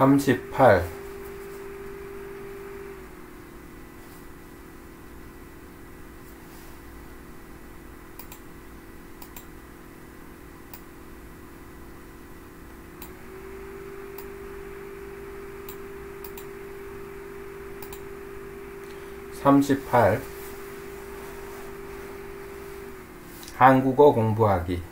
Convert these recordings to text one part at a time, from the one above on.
38 38 한국어 공부하기.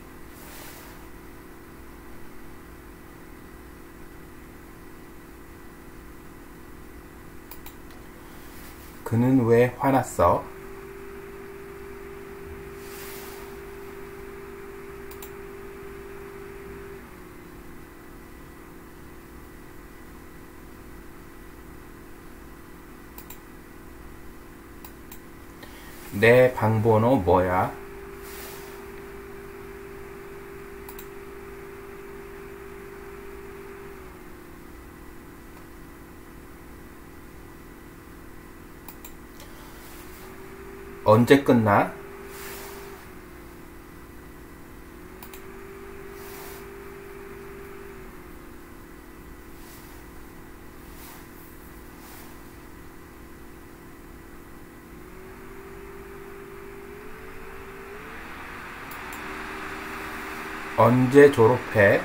그는 왜 화났어? 내 방번호 뭐야? 언제 끝나? 언제 졸업해?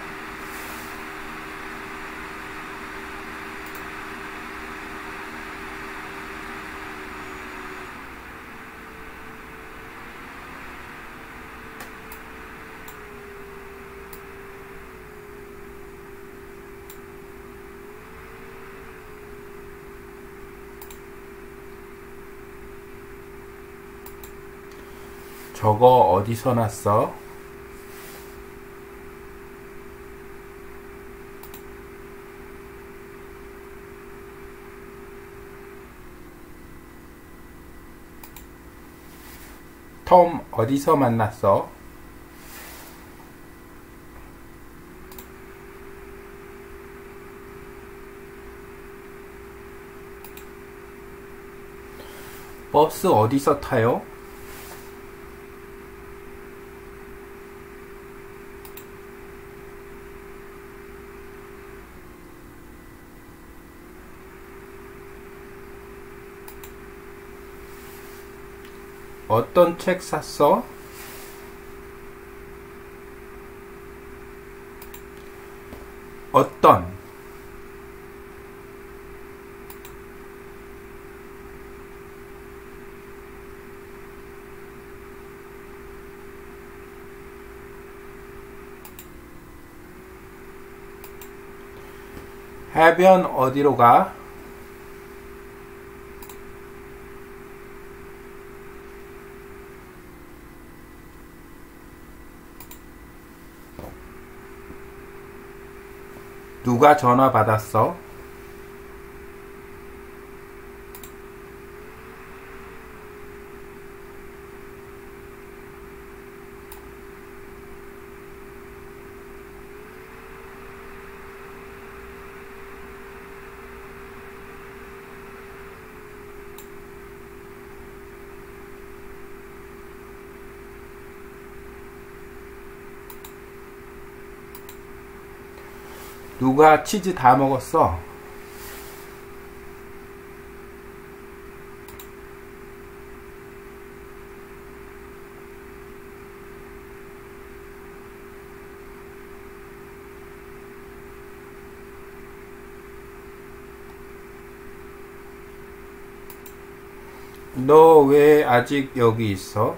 저거 어디서 났어? 톰 어디서 만났어? 버스 어디서 타요? 어떤 책 샀어? 어떤 해변 어디로 가? 누가 전화 받았어? 누가 치즈 다 먹었어? 너 왜 아직 여기 있어?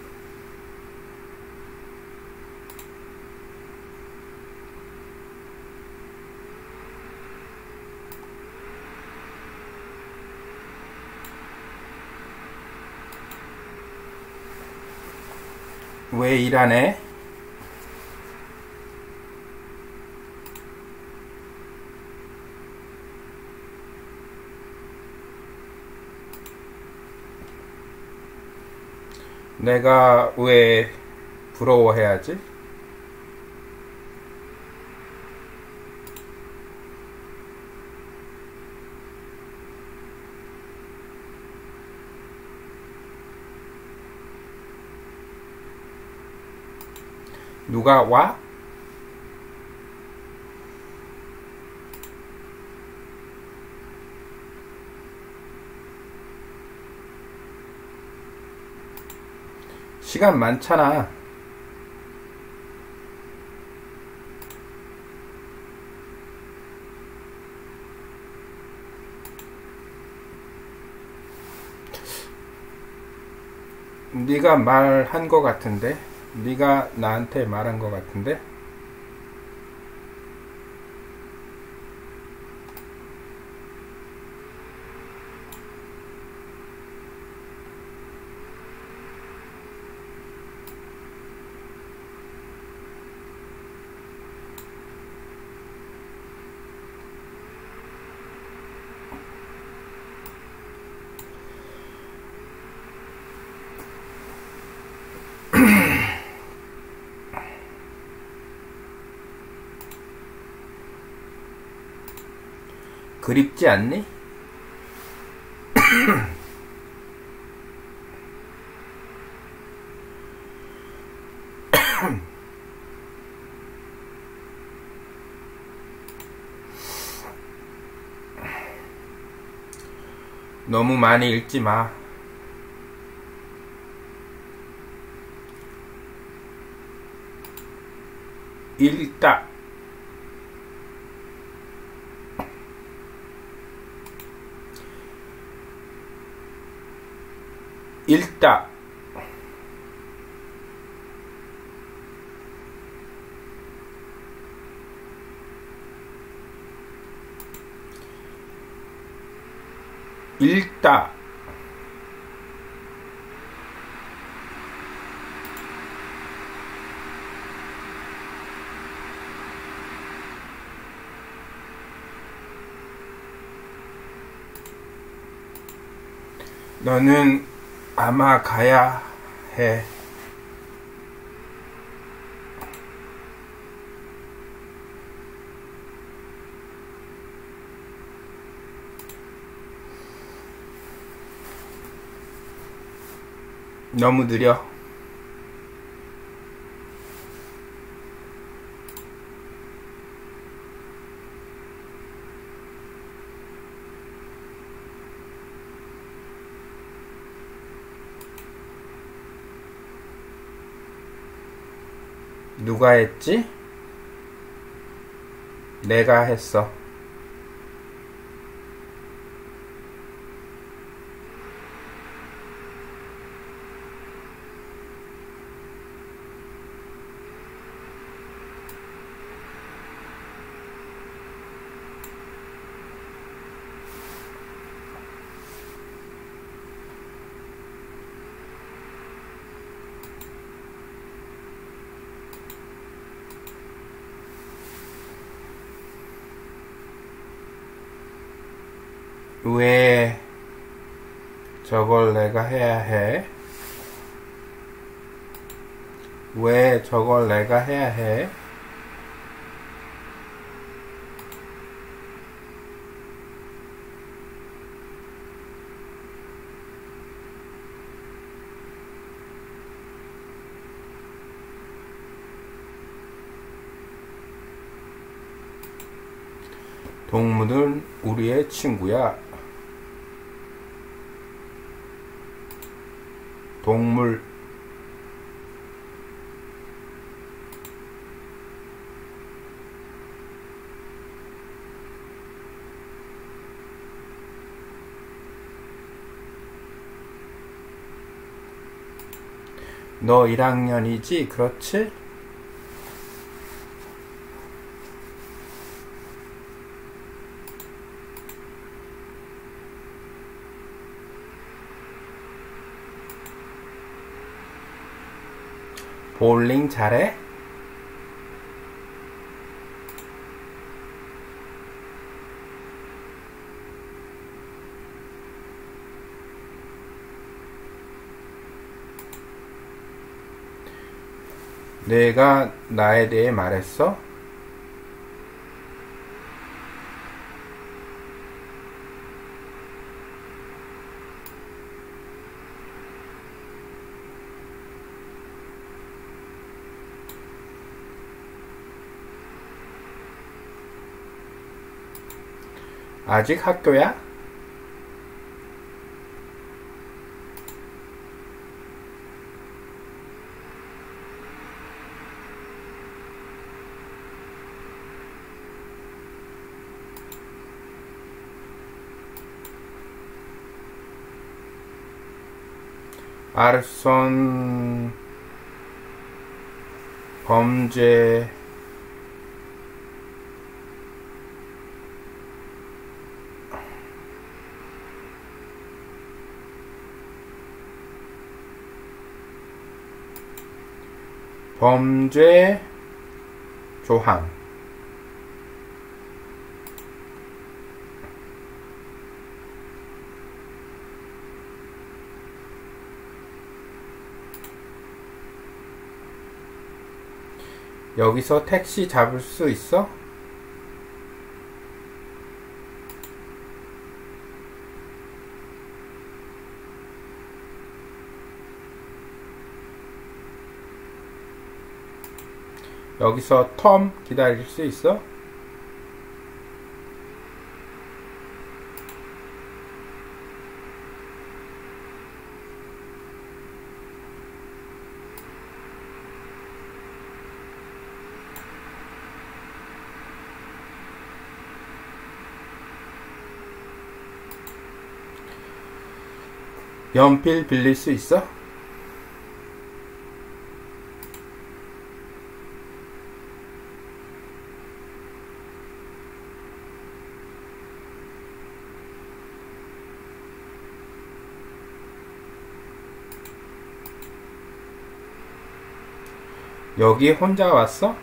왜 일 안 해? 내가 왜 부러워해야지? 누가 와? 시간 많잖아. 네가 말한 거 같은데? 네가 나한테 말한 거 같은데? 그립지 않니? 너무 많이 읽지 마. 읽다. 읽다. 읽다. 너는 아마 가야 해. 너무 느려. 누가 했지? 내가 했어. 왜 저걸 내가 해야 해? 왜 저걸 내가 해야 해? 동물은 우리의 친구야. 동물. 너 1학년이지? 그렇지? 볼링 잘해? 내가 나에 대해 말했어? 아직 학교야? arson 범죄 범죄 조항 여기서 택시 잡을 수 있어? 여기서 텀 기다릴 수 있어? 연필 빌릴 수 있어? 여기 혼자 왔어?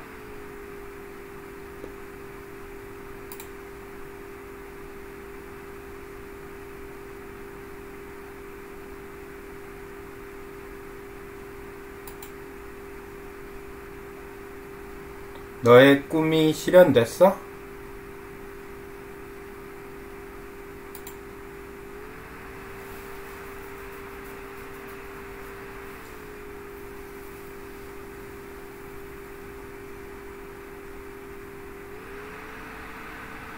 너의 꿈이 실현됐어?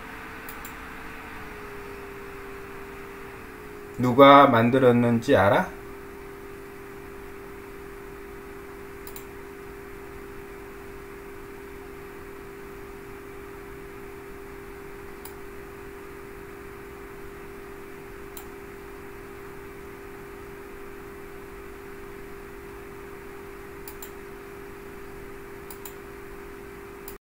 누가 만들었는지 알아?